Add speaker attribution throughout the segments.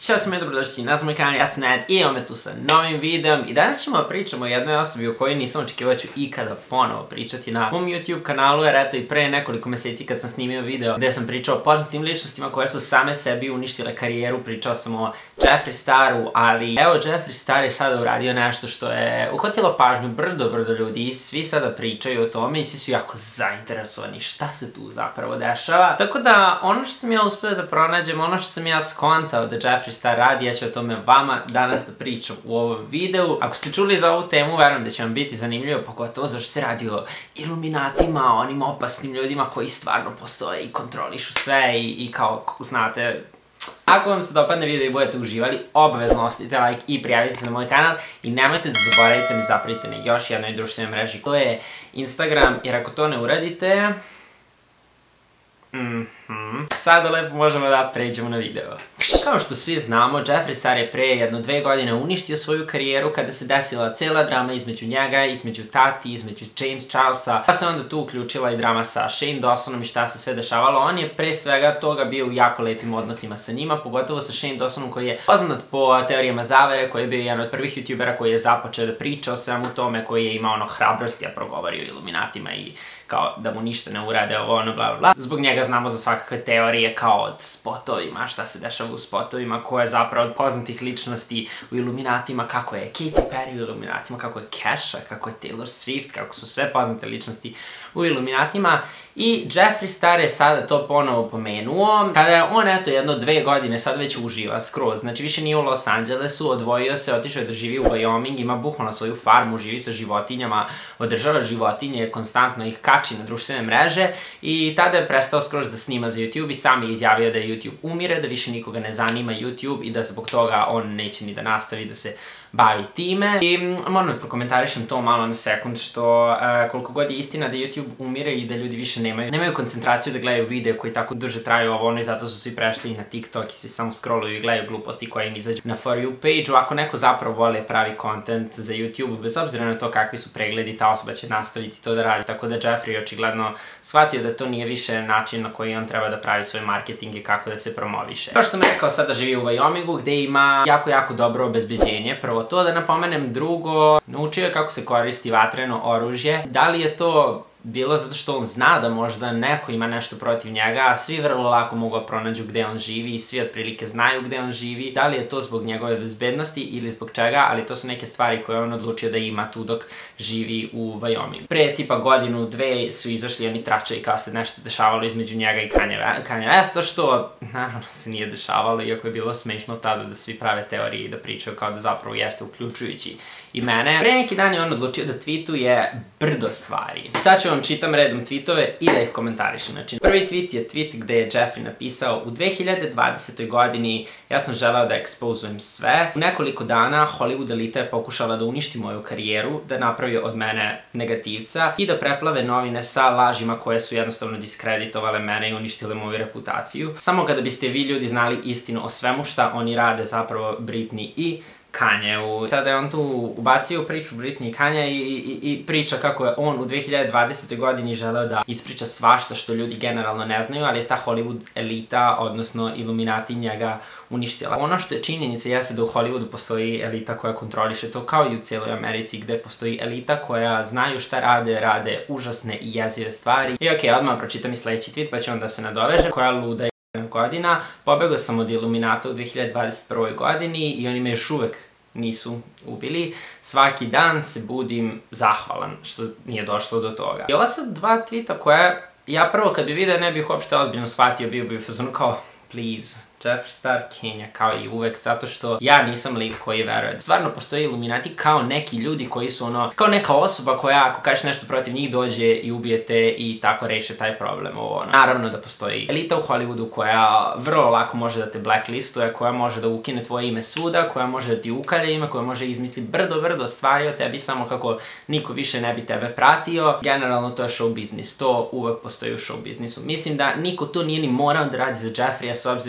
Speaker 1: Ćao svima, dobrodošli na moj kanal, ja sam Ned i imam me tu sa novim videom i danas ćemo pričamo o jednoj osobi o kojoj nisam očekivao da ću ikada ponovo pričati na mom YouTube kanalu, jer eto i pre nekoliko meseci kad sam snimio video gde sam pričao o poznatim ličnostima koje su same sebi uništile karijeru, pričao sam o Jeffree Staru, ali evo Jeffree Star je sada uradio nešto što je uhvatilo pažnju brdo ljudi i svi sada pričaju o tome i svi su jako zainteresovani šta se tu zapravo dešava. Tako da ono što sam ja uspio da pronađem, ono što sam ja skontao da Jeffree Star radi, ja ću o tome vama danas da pričam u ovom videu. Ako ste čuli za ovu temu, verujem da će vam biti zanimljivo, pogotovo zašto se radi o iluminatima, onim opasnim ljudima koji stvarno postoje i kontrolišu sve i kao, znate... Ako vam se dopadne video i budete uživali, obavezno ostavite like i prijavite se na moj kanal i nemojte da zaboravite mi zapratite na još jednoj društvenoj mreži, to je Instagram, jer ako to ne uradite... Sada lepo možemo da pređemo na video. Kao što svi znamo, Jeffree Star je pre 1-2 godine uništio svoju karijeru kada se desila cela drama između njega, između tati, između James Charlesa, pa se onda tu uključila i drama sa Shane Dawsonom i šta se sve dešavalo. On je pre svega toga bio u jako lepim odnosima sa njima, pogotovo sa Shane Dawsonom koji je poznat po teorijama zavere, koji je bio jedan od prvih youtubera koji je započeo da priča o svemu tome, koji je imao ono hrabrosti, a progovorio o iluminatima i kao da mu ništa ne urade, ovo ono bla bla. Zbog njega znamo za svakakve teorije kao od spotovima, šta se dešava u spotovima, ko je zapravo od poznatih ličnosti u iluminatima, kako je Katy Perry u iluminatima, kako je Kesha, kako je Taylor Swift, kako su sve poznate ličnosti u iluminatima. I Jeffree Star je sada to ponovo pomenuo, kada je on eto 1-2 godine sad već uživa skroz, znači više nije u Los Angelesu, odvojio se, otišao je da živi u Wyoming, ima bukvalno svoju farmu, živi sa životinjama, održava životinje, konstantno ih kači na društvene mreže i tada je prestao skroz da snima za YouTube i sam je izjavio da YouTube umire, da više nikoga ne zanima YouTube i da zbog toga on neće ni da nastavi da se bavi time. I moram da prokomentarišem to malo na sekund, što koliko god je istina da YouTube umire i da ljudi više nemaju koncentraciju da gledaju video koji tako duže traju ovo ono i zato su svi prešli na TikTok i svi samo scrolluju i gledaju gluposti koje im izađu na For You page-u. Ako neko zapravo voli pravi content za YouTube, bez obzira na to kakvi su pregledi, ta osoba će nastaviti to da radi. Tako da Jeffree je očigledno shvatio da to nije više način na koji on treba da pravi svoj marketing i kako da se promoviše. Kao što sam rekao, sada živi u Wyomingu gde ima jako dobro obezbeđenje. Prvo to da napomenem, drugo, naučio je kako se koristi vatreno oružje. Da li je to bilo zato što on zna da možda neko ima nešto protiv njega, a svi vrlo lako mogu da pronađu gde on živi i svi otprilike znaju gde on živi. Da li je to zbog njegove bezbednosti ili zbog čega, ali to su neke stvari koje on odlučio da ima tu dok živi u Wyoming. Pre tipa godinu, dve su izašli oni tračaji kao se nešto dešavalo između njega i Kanye Westa, što naravno se nije dešavalo, iako je bilo smešno tada da svi prave teorije i da pričaju kao da zapravo jeste, uključujući i mene. Pre neki dan je on odlučio da tweetuje brdo stvari. Sad ću vam čitam redom tweetove i da ih komentarišem. Znači, prvi tweet je tweet gde je Jeffree napisao: u 2020. godini ja sam želeo da ekspozujem sve. U nekoliko dana Hollywood elita je pokušala da uništi moju karijeru, da napravi od mene negativca i da preplave novine sa lažima koje su jednostavno diskreditovale mene i uništile moju reputaciju. Samo kada biste vi ljudi znali istinu o svemu šta oni rade zapravo Britney i Kanye. Sada je on tu ubacio u priču Britney i Kanye i priča kako je on u 2020. godini želeo da ispriča svašta što ljudi generalno ne znaju, ali je ta Hollywood elita, odnosno iluminati, njega uništila. Ono što je činjenica jeste da u Hollywoodu postoji elita koja kontroliše to, kao i u cijeloj Americi gde postoji elita koja znaju šta rade užasne i jezive stvari. I okej, odmah pročitam i sledeći tweet pa ću onda se nadoveže. Koja luda godina, pobegao sam od iluminata u 2021. godini i oni me još uvek nisu ubili. Svaki dan se budim zahvalan što nije došlo do toga. I ovo su dva tweeta koje ja prvo kad bi vidio ne bih uopšte ozbiljno shvatio, bio bi u fazonu kao please, Jeffree Star Kenja, kao i uvek, zato što ja nisam lik koji veruje. Stvarno postoji iluminati kao neki ljudi koji su ono, kao neka osoba koja ako kažeš nešto protiv njih dođe i ubije te i tako reše taj problem. Naravno da postoji elita u Hollywoodu koja vrlo lako može da te blacklistuje, koja može da ukine tvoje ime svuda, koja može da ti ukalja ime, koja može izmisli brdo stvari o tebi samo kako niko više ne bi tebe pratio. Generalno to je show biznis, to uvek postoji u show biznisu. Mislim da niko tu nije ni morao da radi za Jeffree, s obzirom na to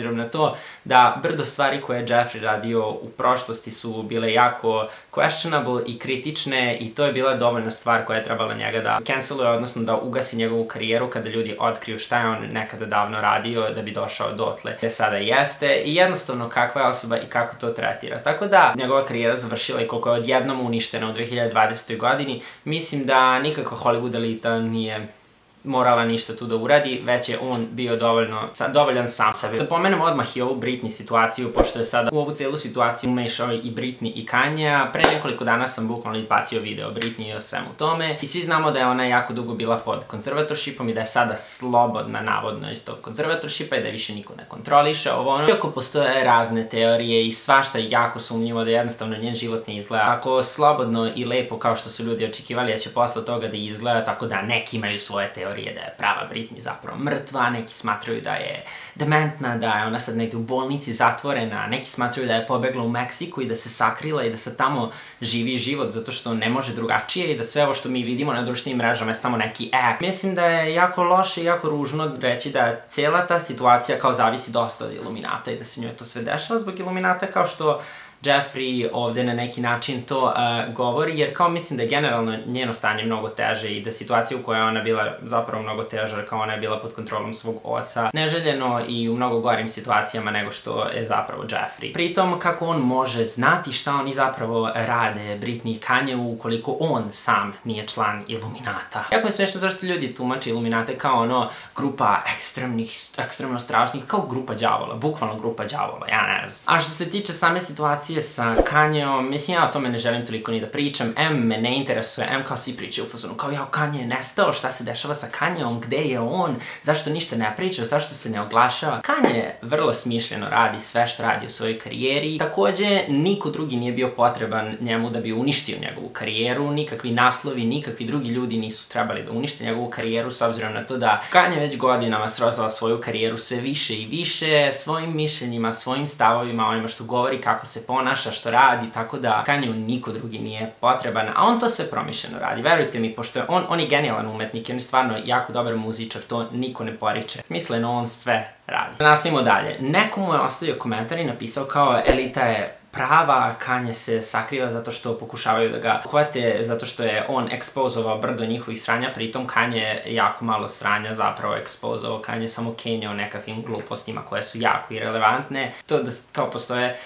Speaker 1: to da brdo stvari koje je Jeffrey radio u prošlosti su bile jako questionable i kritične i to je bila dovoljna stvar koja je trebala njega da canceluje, odnosno da ugasi njegovu karijeru kada ljudi otkriju šta je on nekada davno radio da bi došao dotle gde sada jeste i jednostavno kakva je osoba i kako to tretira. Tako da, njegova karijera završila i koliko je odjednom uništena u 2020. godini, mislim da nikakva Hollywood elita nije morala ništa tu da uradi, već je on bio dovoljan sam sebi. Da pomenemo odmah i ovu Britney situaciju, pošto je sada u ovu celu situaciju umešao i Britney i Kanja. Pre nekoliko dana sam bukvalno izbacio video o Britney i o svemu tome. I svi znamo da je ona jako dugo bila pod konzervatorshipom i da je sada slobodna, navodno, iz tog konzervatorshipa i da je više niko ne kontroliše ovo ono. Iako postoje razne teorije i svašta je jako sumnjivo da jednostavno njen život ne izgleda tako slobodno i lepo kao što su ljudi očekivali da će posle toga da izgleda, tako da neki imaju svoje teorije da je prava Britney zapravo mrtva, neki smatraju da je dementna, da je ona sad negde u bolnici zatvorena, neki smatraju da je pobegla u Meksiku i da se sakrila i da sad tamo živi život zato što ne može drugačije i da sve ovo što mi vidimo na društvenim mrežama je samo neki act. Mislim da je jako loše i jako ružno reći da cela ta situacija kao zavisi dosta od Illuminata i da se njoj to sve dešava zbog Illuminata kao što Jeffrey ovde na neki način to govori, jer kao mislim da je generalno njeno stanje mnogo teže i da situacija u kojoj je ona bila zapravo mnogo teža, kao ona je bila pod kontrolom svog oca, neželjeno i u mnogo gorim situacijama nego što je zapravo Jeffrey. Pritom, kako on može znati šta oni zapravo rade Britney i Kanye ukoliko on sam nije član Illuminata. Jako je smiješno zašto ljudi tumače Illuminate kao ono grupa ekstremno strašnih, kao grupa đavola, bukvalno grupa đavola, ja ne znam. A što se tiče same situacije sa Kanyeom, mislim ja o tome ne želim toliko ni da pričam, me ne interesuje, kao svi pričaju u fazonu, kao jao Kanye je nestao, šta se dešava sa Kanyeom, gde je on, zašto ništa ne priča, zašto se ne oglašava. Kanye vrlo smišljeno radi sve što radi u svojoj karijeri, takođe niko drugi nije bio potreban njemu da bi uništio njegovu karijeru, nikakvi naslovi, nikakvi drugi ljudi nisu trebali da unište njegovu karijeru s obzirom na to da Kanye već godinama srozava svoju karijeru sve više i više, svojim mišljenjima, svojim stavovima, onima što govori, kako se ponaša, što radi, tako da Kanye niko drugi nije potreban, a on to sve promišljeno radi. Verujte mi, pošto je on je genijalan umetnik i on je stvarno jako dobar muzičar, to niko ne poriče. Smisleno on sve radi. Nastavimo dalje. Neko mu je ostavio komentar i napisao kao elita je prava, Kanye se sakriva zato što pokušavaju da ga uhvate, zato što je on ekspozovao brdo njihovih sranja, pritom Kanye jako malo sranja zapravo ekspozovao, Kanye samo kenjao nekakvim glupostima koje su jako irelevantne. To da kao postoje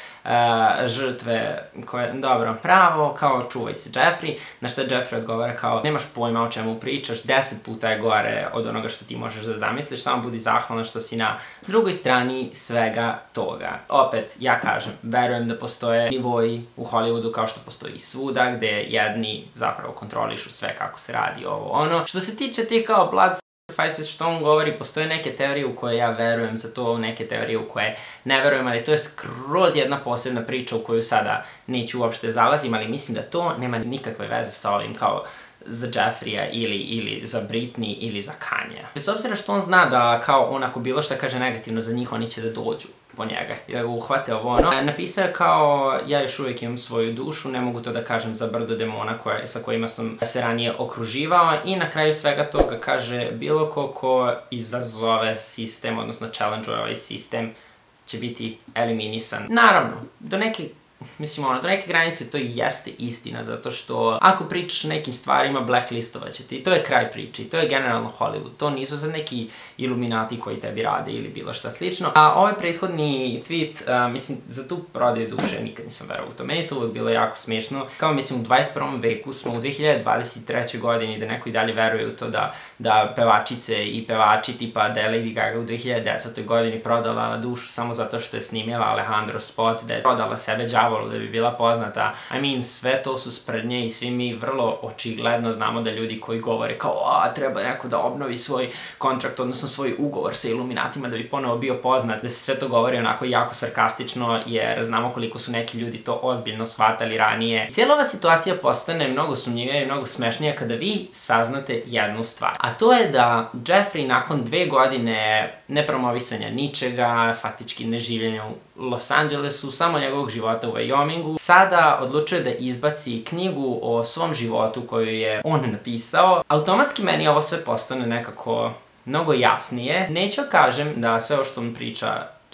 Speaker 1: žrtve koje, dobro, pravo, kao čuvaj se Jeffrey, na što Jeffrey odgovara kao nemaš pojma o čemu pričaš, 10 puta je gore od onoga što ti možeš da zamisliš, samo budi zahvalna što si na drugoj strani svega toga. Opet, ja kažem, verujem da postoje nivoji u Hollywoodu kao što postoji i svuda, gde jedni zapravo kontrolišu sve kako se radi ovo ono. Što se tiče tih kao blood sacrifices što on govori, postoje neke teorije u koje ja verujem za to, neke teorije u koje ne verujem, ali to je skroz jedna posebna priča u koju sada neću uopšte zalazim, ali mislim da to nema nikakve veze sa ovim kao za Jeffrey-a ili za Britney ili za Kanye. Bez obzira što on zna da kao on ako bilo šta kaže negativno za njih, oni će da dođu po njega i da ga uhvate ovo ono. Napisao je kao ja još uvijek imam svoju dušu, ne mogu to da kažem za brdo demona sa kojima sam se ranije okruživao i na kraju svega toga kaže bilo ko izazove sistem, odnosno challenge ovaj sistem će biti eliminisan. Naravno, do neke granice to i jeste istina, zato što ako pričaš o nekim stvarima, blacklistovaće te i to je kraj priče i to je generalno Hollywood, to nisu sad neki Illuminati koji tebi rade ili bilo šta slično. A ovaj prethodni tweet, mislim, za tu prodaju duše nikad nisam verovao u to, meni to uvijek bilo jako smiješno, kao mislim u 21. veku smo u 2023. godini da neko i dalje veruje u to da pevačice i pevači tipa da je Lady Gaga u 2010. godini prodala dušu samo zato što je snimila Alejandro spot, da je prodala sebe đavolu da bi bila poznata. I mean, sve to su sprdnje i svi mi vrlo očigledno znamo da ljudi koji govore kao treba neko da obnovi svoj kontrakt, odnosno svoj ugovor sa Illuminatima da bi ponovo bio poznat, da se sve to govori onako jako sarkastično jer znamo koliko su neki ljudi to ozbiljno shvatali ranije. Cijela ova situacija postane mnogo sumnjivija i mnogo smešnija kada vi saznate jednu stvar. A to je da Jeffrey nakon 2 godine nepromovisanja ničega, faktički neživljenja u Los Angelesu, samo njegovog života u Wyomingu, sada odlučuje da izbaci knjigu o svom životu koju je on napisao. Automatski meni ovo sve postane nekako mnogo jasnije. Neću kažem da sve ovo što on priča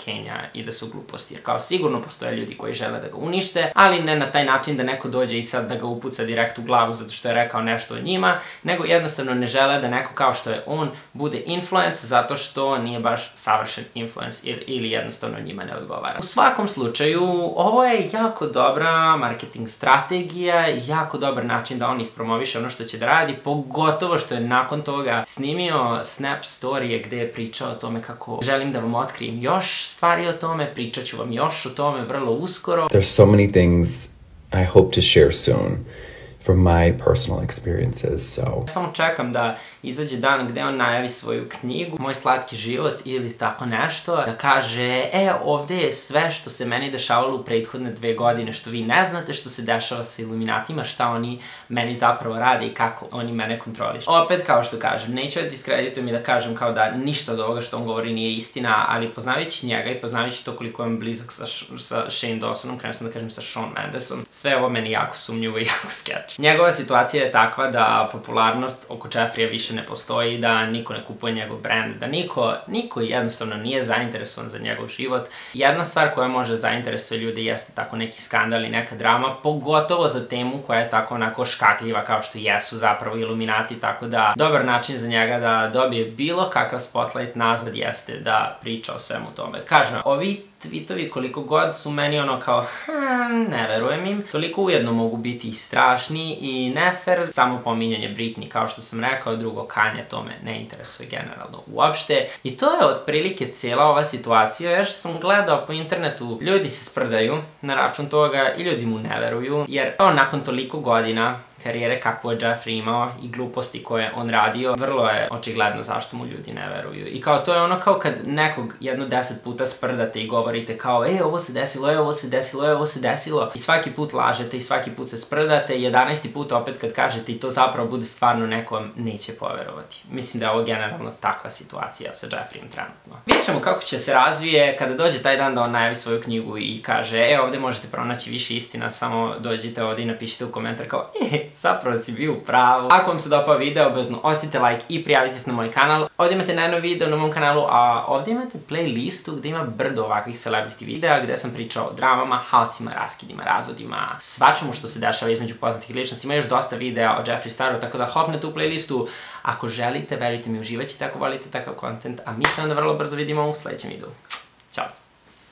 Speaker 1: Kenja i da su gluposti. Jer kao sigurno postoje ljudi koji žele da ga unište, ali ne na taj način da neko dođe i sad da ga upuca direkt u glavu zato što je rekao nešto o njima, nego jednostavno ne žele da neko kao što je on bude influence zato što nije baš savršen influence ili jednostavno njima ne odgovara. U svakom slučaju, ovo je jako dobra marketing strategija, jako dobar način da on ispromoviše ono što će da radi, pogotovo što je nakon toga snimio Snap storije gde je pričao o tome kako želim da vam otkrijem još stvari o tome, pričat ću vam još o tome vrlo uskoro.
Speaker 2: There's so many things I hope to share soon from my personal experiences, so...
Speaker 1: Samo čekam da izađe dan gde on najavi svoju knjigu, Moj slatki život ili tako nešto, da kaže, ovde je sve što se meni dešavalo u prethodne 2 godine, što vi ne znate, što se dešava sa Iluminatima, šta oni meni zapravo rade i kako oni mene kontrolišu. Opet, kao što kažem, neću da diskreditujem i da kažem kao da ništa od ovoga što on govori nije istina, ali poznavajući njega i poznavajući to koliko je blizak sa Shane Dawsonom, krenuo sam da kažem sa Shawn Mendesom, sve ovo meni jako sumnjivo i jako sketch. Njegova situacija je takva da popularnost oko Jeffrija više ne postoji, da niko ne kupuje njegov brand, da niko jednostavno nije zainteresovan za njegov život. Jedna stvar koja može zainteresuje ljude jeste tako neki skandal i neka drama, pogotovo za temu koja je tako onako škakljiva kao što jesu zapravo Iluminati, tako da dobar način za njega da dobije bilo kakav spotlight nazad jeste da priča o svemu tome. Kažem, ovi tweetovi koliko god su meni ono kao ne verujem im, toliko ujedno mogu biti i strašni i nefer. Samo pominjanje Britney, kao što sam rekao, drugo Kanye, to me ne interesuje generalno uopšte. I to je otprilike cijela ova situacija. Još sam gledao po internetu, ljudi se sprdaju na račun toga i ljudi mu ne veruju, jer nakon toliko godina karijere kakvu je Jeffrey imao i gluposti koje on radio, vrlo je očigledno zašto mu ljudi ne veruju. I kao to je ono kao kad nekog jedno 10 puta sprdate i govorite kao ovo se desilo, ovo se desilo, ovo se desilo i svaki put lažete i svaki put se sprdate i 11. put opet kad kažete i to zapravo bude stvarno nekom neće poverovati. Mislim da je ovo generalno takva situacija sa Jeffreyem trenutno. Vidjet ćemo kako će se razvije kada dođe taj dan da on najavi svoju knjigu i kaže ovdje možete pronaći više istina, samo dođite ovdje i napišite u komentar kao zapravo si bio u pravu. Ako vam se dopao video, obavezno ostavite like i prijavite se na moj kanal. Ovdje imate najnovi video na mom kanalu, a ovdje imate playlistu gdje ima brdo ovakvih celebrity videa gdje sam pričao o dramama, haosima, raskidima, razvodima, svačemu što se dešava između poznatih ličnosti. Ima još dosta videa o Jeffree Staru, tako da hopnete u playlistu. Ako želite, verujte mi, uživat ćete ako volite takav content, a mi se onda vrlo brzo vidimo u sljedećem videu. Ćao!